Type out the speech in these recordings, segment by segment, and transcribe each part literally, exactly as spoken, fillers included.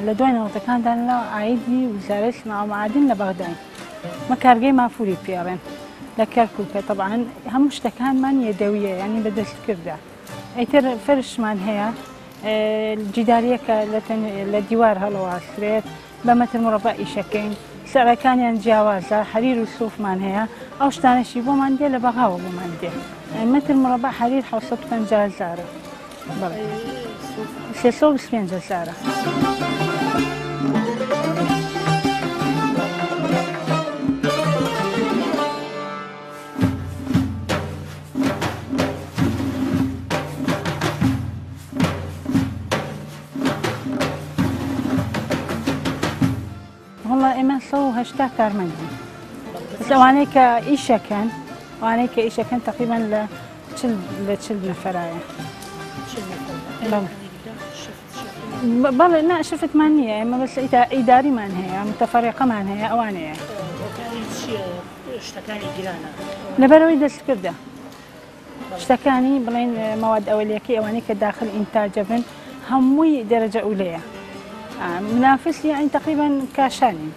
لە دوای نەوەتەکاندا لە ئایدی وزارەتی صناعە و معادن لە بەغداد مە کارگەی مافوری پێڕێن لە کەرکووکە طبعاً هەموو شتەکانمان یەدەویە یعنی بەدەستکردە ئەیتر فەرشمان هەیە جیداریەکە لە دیوار هەڵەواسرێت بە مەتر مربع ئیشەکەین سەرەکانیان جیاوازە حەریر و سووفمان هەیە ئەو شتانەشی بۆمان دێ لە بەغاوە بۆمان دێ مەتر مربع حەریر حەوسەد و پەنجا هەزارە بەڵێ سێسە و بیست و پێنج هەزارە. والله ئێمە سە و هەشتا کارمەندین ئەوانەی کە ئیشەکەن ئەوانەی کە ئیشەکەن تقریباً لە لە چل نەفەرایە. بەڵێ نا شفتمان نییە ئێمە بەس ئیداریمان هەیە متەفەرێقەمان هەیە ئەوانەیە لەبەرەوەی دەستکردە شتەکانی بڵێن مەواد ئەولیەکەی ئەوانەی کە داخل ئینتاجە بن هەمووی دەرەجە ئولەیە منافس يعني تقريبا كاشاني.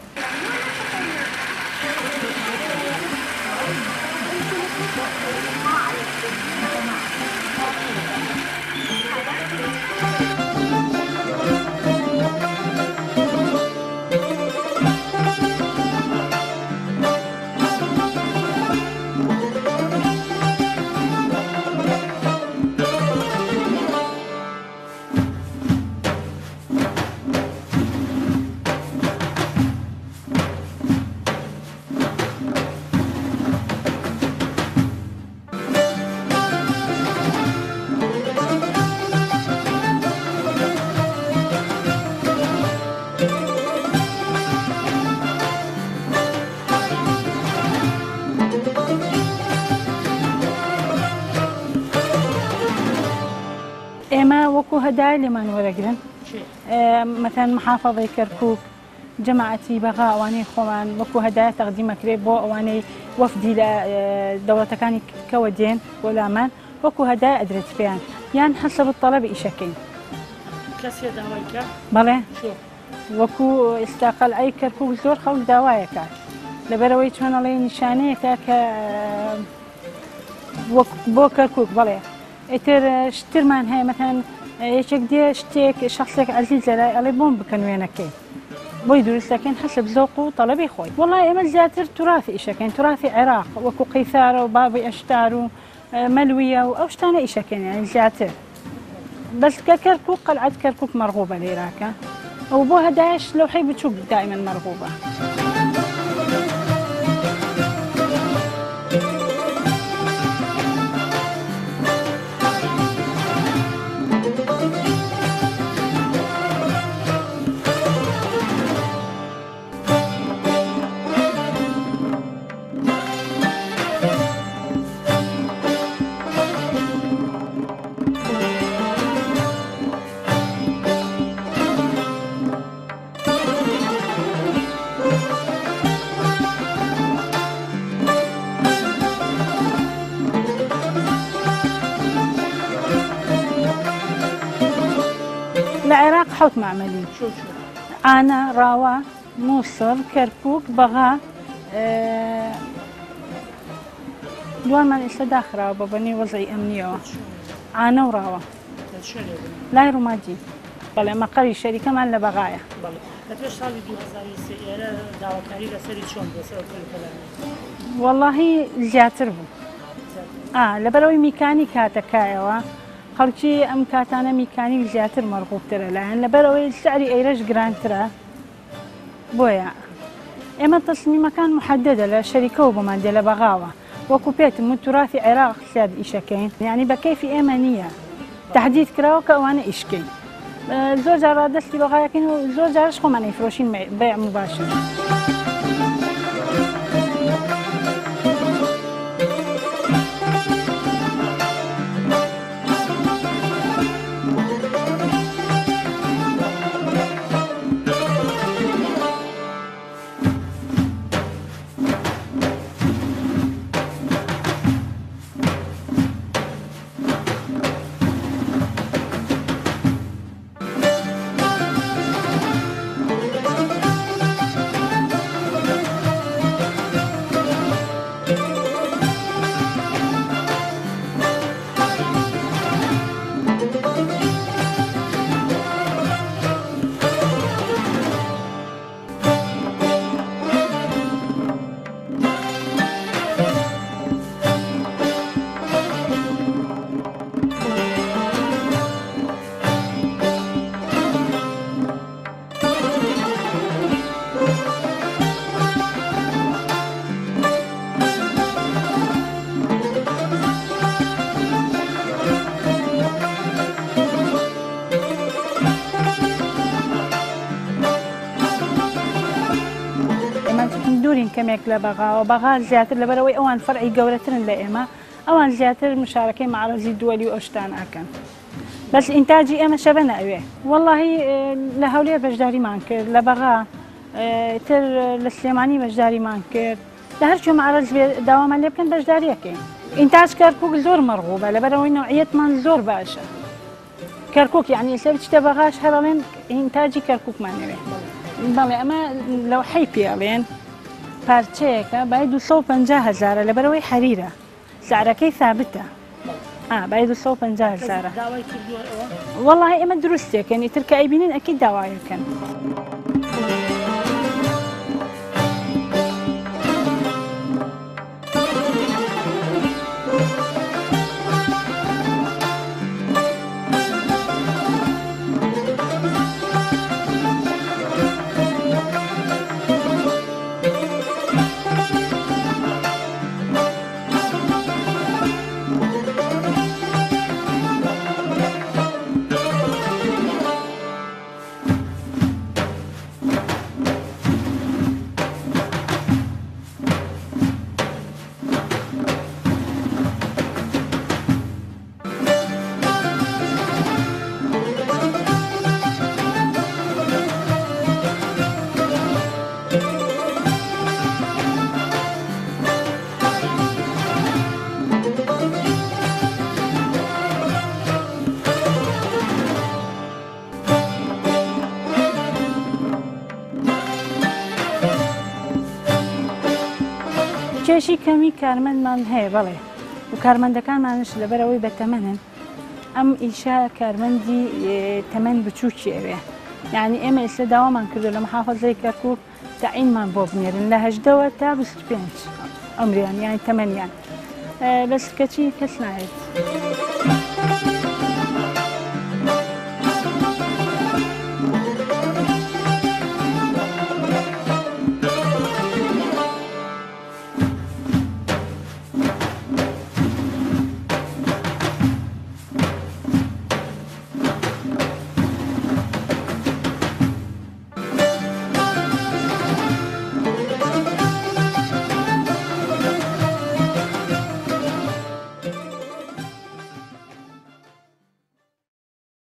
ئێمە وەکو هەدای لێمان وەرەگرن مثلا محافظەی کەرکووک جەماعەتی بەغا ئەوانەی خۆمان وەکو هەدایە تەقدیمەکرێت بۆ ئەوانەی وەفدی لە دەوڵەتەکانی کەوە دێن بۆ لامان وەکو هەدای ئەدرێت پێیان یان حەسەب الطەلەب ئیشەکەین. بەڵێ وەکو ئێستا قەلعەی کەرکووک زۆر خەڵک داوایەکە لەبەرەوەی چۆنەڵێ نیشانەیەکە کە بۆ کەرکووک بەڵێ ئیتر شترمان هەیە مەتەن یەکێک دێ شتێک شخصێک عەزیزە لای ئەڵێ بۆم بکەن وێنەکەی بۆی دروستەکەین حەسب زەوق و تەڵەبی خۆی. وەڵای ئێمە زیاتر توراثی ئیشەکەین توراثی عێراق وەکو قەیسارە و بابی ئەشتار و مەلوویە و ئەو شتانە ئیشەکەین یانی زیاتر بەس کە کەرکووک قەلعەت کەرکووک مەرغوبە لە عێراقە ئەو بۆ هەدایەش لەوحەی بچووک دائیماً مەرغوبە. العراق حوت معملي عانا راوا موصل كركوك بغا أه دوان من إسا داخرا ببني وضعي أمنية عانا وراوا لا روماجي بله مقري شركة من لبغايا بله لتوش سالي دو هزار وسي دعوة كاري لسري شون بسر كل والله زياتر بو آه لبروي ميكاني كاتكايوا خەڵکی ئەم کاتانە میکانی زیاتر مەرغوبترە لایەن لەبەرەوەی سعری ئەیرەش گرانترە بۆیە ئێمە تەسمیمەکان محەددە لە شەریکەوە بۆمان دێ لە بەغاوە وەکو پێتم و توراثی عێراق زیاد ئیشەکەین یعنی بە کەیفی ئێمە نییە تهدید کراوە کە ئەوانە ئیشکەین زۆر جار ڕادەستی بەغایەکەین و زۆر جارش خۆمان ئەیفرۆشین بەیع مباشر. کەمێک لە بەغاوە بەغا زیاتر لەبەرەوەی ئەوان فەرعی گەورەترن لە ئێمە ئەوان زیاتر مشارەکەی معرەزی دووەلی و ئەشتان ئەکەن بەس ئینتاجی ئێمە شەبە ناوێ وەڵاهی لە هەولێر بەشداریمان کرد لە بەغا تر لە سلێمانی بەشداریمان کرد لە هەرچی معرەز داوامان لێ بکەن بەشداریەکەین ئینتاج کەرکووک زۆر مەرغوبە لەبەرەوەی نوعیەتمان زۆر باشە کەرکووک یعنی سەر چتە بەغاش هەرەڵێن ئینتاجی کەرکووکمانەوێ بەڵێ ئەمە لەوحەی پێڵێن پارچەیەکە باید دووسە و پەنجا هەزارە لەبەرەوەی حەریرە سعرەکەی ثابتە باید دووسە و پەنجا هەزارە وەڵاهی ئێمە دروستێکەن ئیتر کە ئەیبینن ئەکید داوایەکەن کێشی کەمی کارمەندمان هەیە بەڵێ و کارمەندەکانمانش لەبەرەوەی بەتەمەنن ئەم ئیشا کارمەندی تەمەن بچووکی ئەوێ یعنی ئێمە ئێستا داوامان کردو لە محافەزەی کەرکووک تەعینمان بۆ بنێرن لە هەژدەوە تا بیست و پێنج ئەمریان یانی تەمەنیان بەس کەچی کەس نایێت